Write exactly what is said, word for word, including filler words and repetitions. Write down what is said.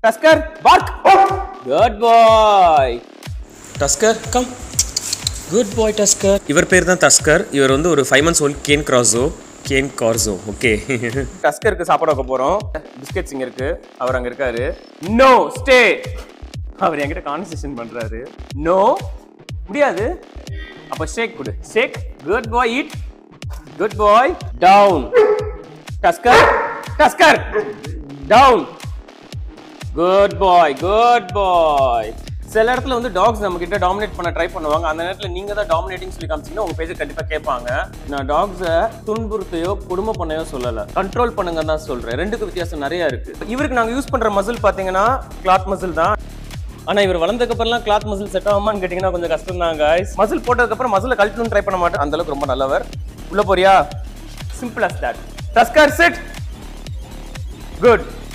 Tusker, bark. Good boy. Tusker, come. Good boy, Tusker. இவர் பேர் தான் டஸ்கர். இவர் வந்து ஒரு five months old cane Corso. Cane Corso. Okay. டஸ்கருக்கு சாப்பாடு வைக்க போறோம். பிஸ்கெட்ஸ் இங்க இருக்கு. அவர் அங்க இருக்காரு. No, stay. அவர் என்கிட்ட கான்வர்சேஷன் பண்றாரு. No. முடியாது. அப்ப ஷேக் கொடு. ஷேக். Good boy, eat. Good boy. Down. Tusker. Tusker. Down. Good boy. Good boy. சில இடத்துல வந்து டாக்ஸ் நம்ம கிட்ட டாமினேட் பண்ண ட்ரை பண்ணுவாங்க. அந்த நேரத்துல நீங்க தான் டாமினேட்டிங் சொல்லி காமிச்சீங்கன்னா உங்க பேஜ் கண்டிப்பா கேட்பாங்க. நான் டாக்ஸை துன்புறுத்தையோ குடும்ப பண்ணையோ சொல்லல, கண்ட்ரோல் பண்ணுங்க தான் சொல்றேன். ரெண்டுக்கு வித்தியாசம் நிறைய இருக்கு. இவருக்கு நாங்க யூஸ் பண்ற மசில் பாத்தீங்கன்னா கிளாத் மசில் தான். ஆனா இவர் வளர்ந்ததுக்கு அப்புறம் கிளாத் மசில் செட் ஆகுமான்னு கேட்டீங்கன்னா கொஞ்சம் கஷ்டம் தான் गाइस. மசில் போட்டதுக்கு அப்புறம் மசில கழட்டணும்னு ட்ரை பண்ண மாட்டேன். அந்த அளவுக்கு ரொம்ப நல்லவர். உள்ள போறியா? Simple as that. Tusker, sit. Good.